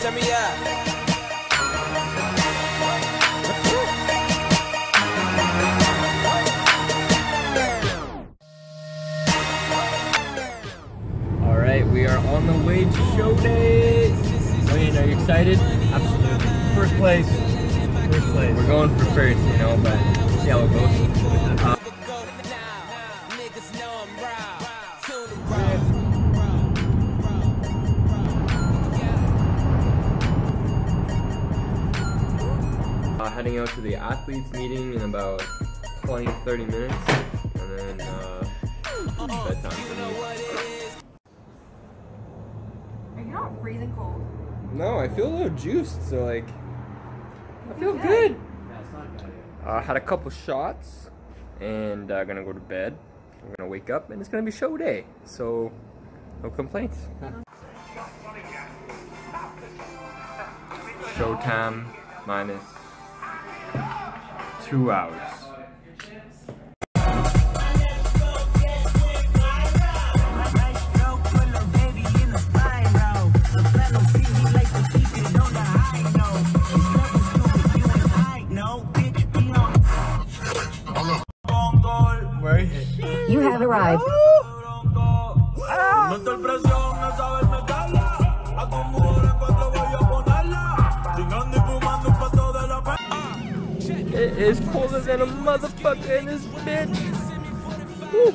Turn me up. Alright, we are on the way to show day. Wayne, are you excited? Absolutely. First place. First place. We're going for first, you know, but see how it goes. Heading out to the athletes meeting in about 20-30 minutes, and then bedtime for me. Are you not freezing cold? No, I feel a little juiced, so like, I feel good. Had a couple shots, and gonna go to bed. We're gonna wake up, and it's gonna be show day, so no complaints. Showtime minus 2 hours. You have arrived. It is colder than a motherfucker in this bitch. Woo.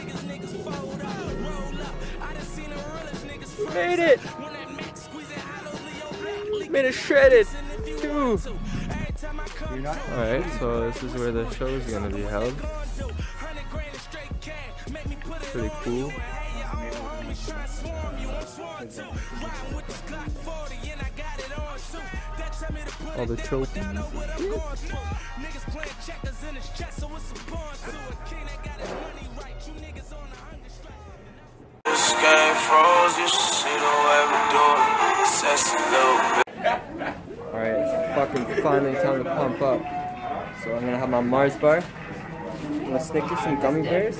Made it. Made it shredded. Too. Alright, so this is where the show is gonna be held. Pretty cool. All the trophies. Alright, it's fucking finally time to pump up. So I'm gonna have my Mars bar. I'm gonna Snickers some gummy bears.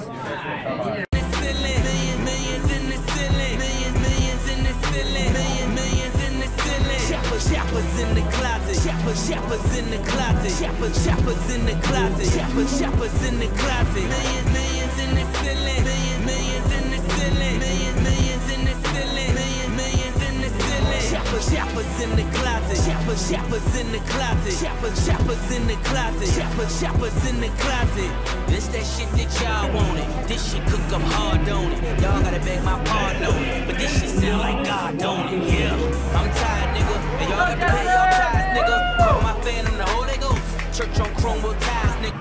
Shoppers in the closet, shoppers in the closet, shoppers in the closet, shoppers in the closet. Millions in the ceiling, millions in the ceiling, millions in the ceiling, millions in the ceiling. Shoppers in the closet, shoppers in the closet, shoppers in the closet, shoppers in the closet. This that shit that y'all wanted. This shit cook up hard, don't it? Y'all gotta beg my pardon on it, but this shit sound like God, don't it? Yeah, I'm tired, nigga. And y'all got to pay y'all ties, nigga. Call my fan in the Holy Ghost. Church on Cromwell ties, nigga.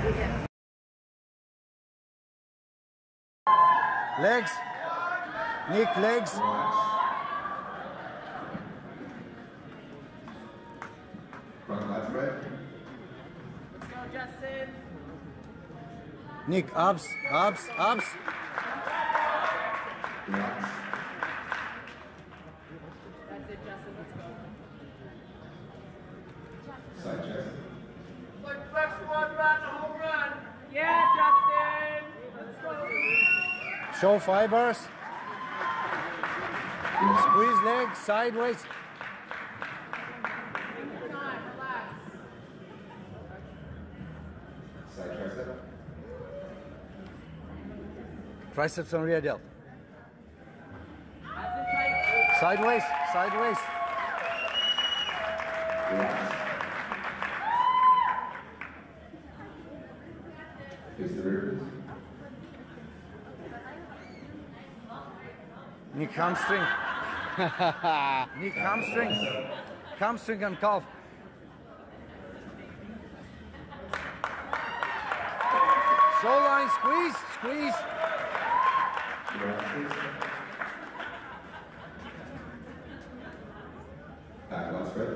Legs. Nick, legs. Front left, right. Let's go, Justin. Nick, abs, abs, abs. Relax. That's it, Justin. Let's go. Side chest. Look, flex one run, home run. Yeah, Justin. Let's go. Show fibers. Squeeze legs sideways. Relax. Side tricep. Triceps on rear delt. That's it, tight. Sideways, sideways. Relax. Face the rear, please. Nick hamstring. Nick hamstring. Hamstring and calf. Show line, squeeze, squeeze. Relax, please. Back lat spread.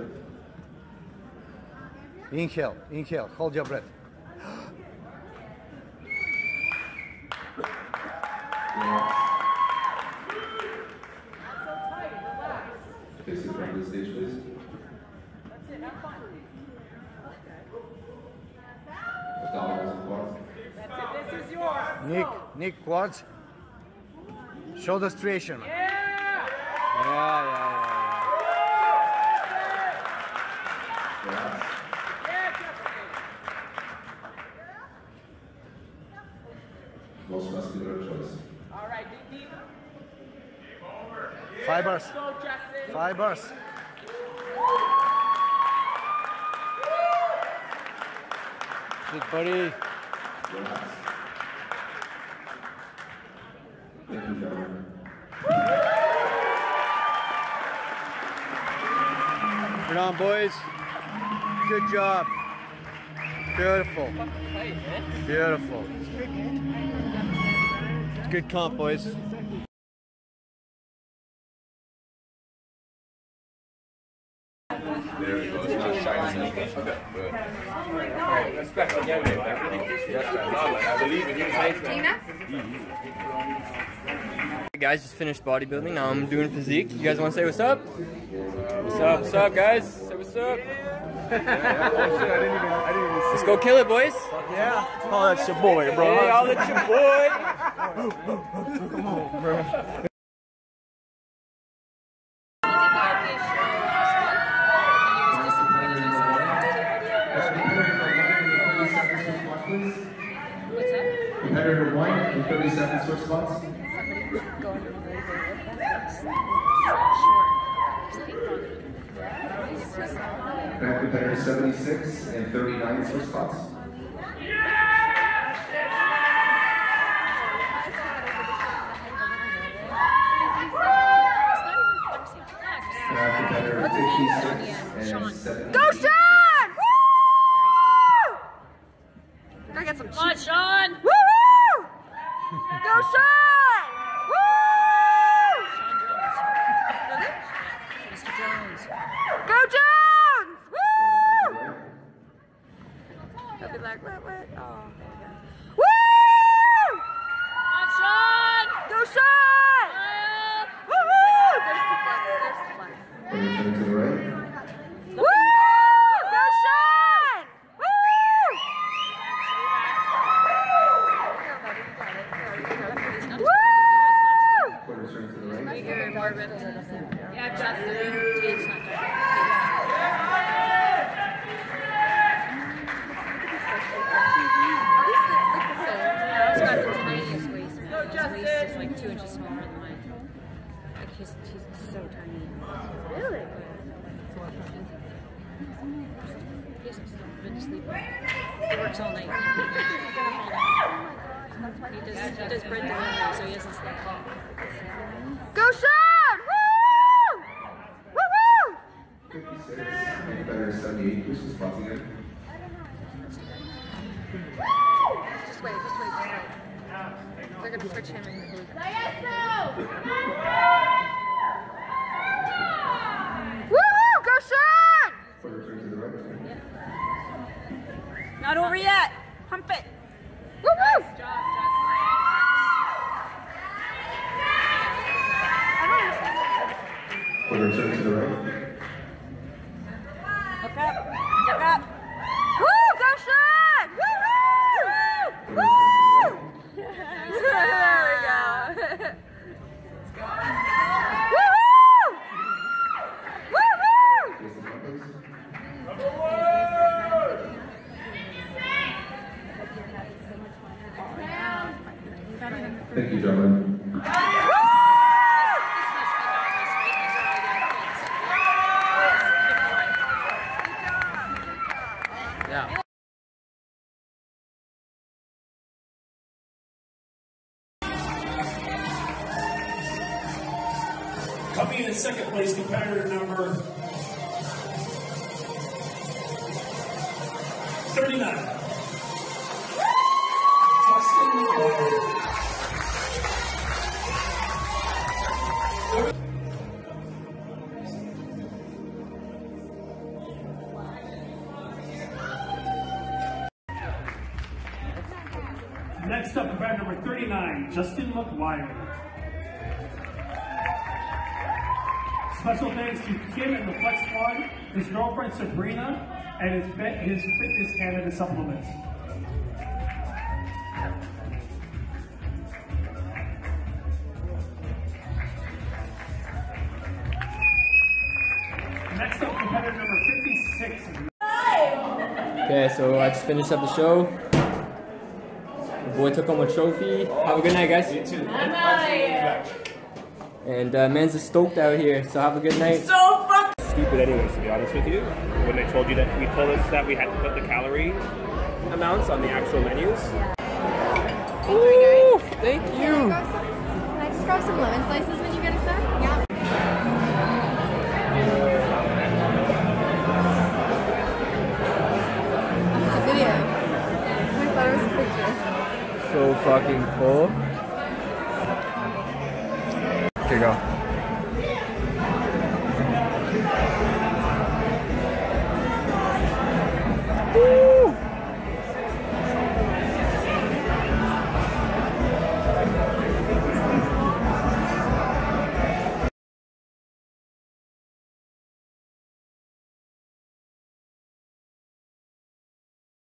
Inhale, inhale, hold your breath. Relax. Not so tight. Relax. Face the front of the stage, please. That's it. Have fun. Abdominals and quads. That's it. This is yours. Nick, Nick, quads. Shoulder striation. Yeah. Yeah. 5 bars. Go, Justin. 5 bars. Good buddy. Thank you, gentlemen. Good on, boys. Good job. Beautiful. Beautiful. Good comp, boys. There we go. It's not shiny. Hey guys, just finished bodybuilding. Now I'm doing physique. You guys want to say what's up? What's up? What's up, guys? Say what's up. Let's go kill it, boys. Yeah. Oh, that's your boy, bro. Hey, I'll let your boy. Come on, bro. Competitor 1 in 30 seconds switch spots. Back competitor 76 and 39 switch spots. Back competitor 56 and 70. Go, Sean! Woo! Gotta get some cheese. Come on, Sean. Woo! Go, Sean! Woo! Mr. Jones. Go, Jones! Woo! They'll be like, what? Oh, there we go. Woo! Come on, Sean. Go, Sean! Woo-hoo! There's the flex. There's the flex. Turn to the right. Woo! Go, Sean! Woo! Woo! Quarter turn to the right. Bigger, more ripped. Yeah, Justin. It's not Yeah, he's got the tiniest waist. His waist is like 2 inches smaller than mine. Like he's so tiny. Really? He hasn't been sleeping. He works all night. He does bread delivery, so he hasn't slept. Go, Sean! Woo! Woo-hoo! 56 and competitor 78 switch spots again. Just wait. They're gonna switch him in the blue. Woo-hoo! Go, Sean! Quarter turn to the right. Not over yet. Pump it. Woo-hoo! Quarter turn to the right. Look up. Woo! Go, Sean! Woo-hoo! Woo! There we go. Woo-hoo! Woo-hoo! Face the front, please. Thank you, gentlemen. Yeah. Coming in second place, competitor number 39. Justin Ward. Next up, competitor number 39, Justin McGuire. Special thanks to Kim and the Flex Squad, his girlfriend Sabrina, and his Fitness Canada supplements. Next up, competitor number 56. Okay, so I just finished up the show. The boy took home a trophy. Have a good night, guys. You too. And man's just stoked out here, so have a good night. So fucking stupid anyways, to be honest with you. When they told us that we had to put the calorie amounts on the actual menus. Ooh, thank you. Can I just grab some lemon slices when you get a sec? Yeah. It's a video. I thought it was a picture. So fucking full.